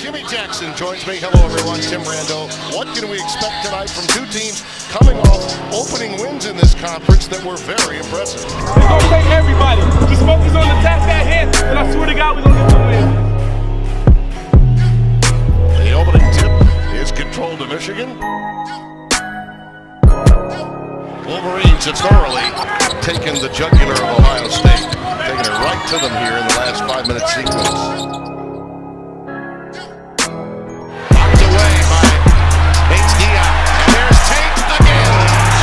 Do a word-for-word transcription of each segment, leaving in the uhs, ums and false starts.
Jimmy Jackson joins me. Hello, everyone. Tim Brando. What can we expect tonight from two teams coming off opening wins in this conference that were very impressive? It's going to take everybody. Just focus on the task at hand, and I swear to God, we're going to get the win. The opening tip is controlled to Michigan. Wolverines have thoroughly taken the jugular of Ohio State, taking it right to them here in the last five-minute sequence. Knocked away by Tate Diop, and there's Tate again.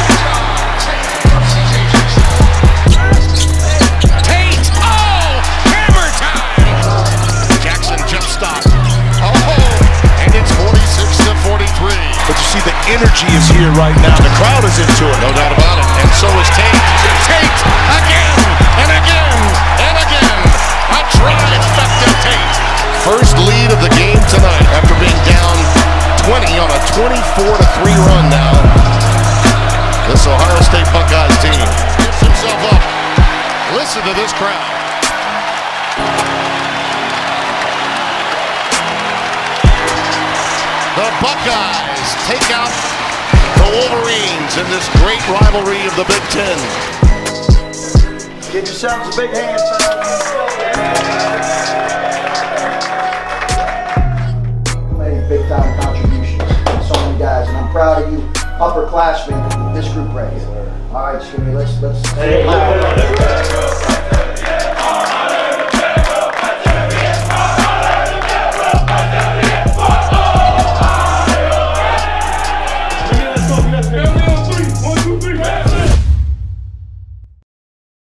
Tate! Oh! Hammer time! Jackson jump stop. Oh! And it's forty-six to forty-three. But you see the energy is here right now. The crowd is into it. No doubt about it. And so is Tate. Tate again and again and again. A trifecta Tate. First lead of the game tonight after being down twenty on a twenty-four to three run now. This Ohio State Buckeyes team gets himself up. Listen to this crowd. The Buckeyes take out the Wolverines in this great rivalry of the Big Ten. Give yourselves a big hand. Made big time contributions. So many guys, and I'm proud of you, upperclassmen, this group right here. All right, Skinny, let's let's. Hey,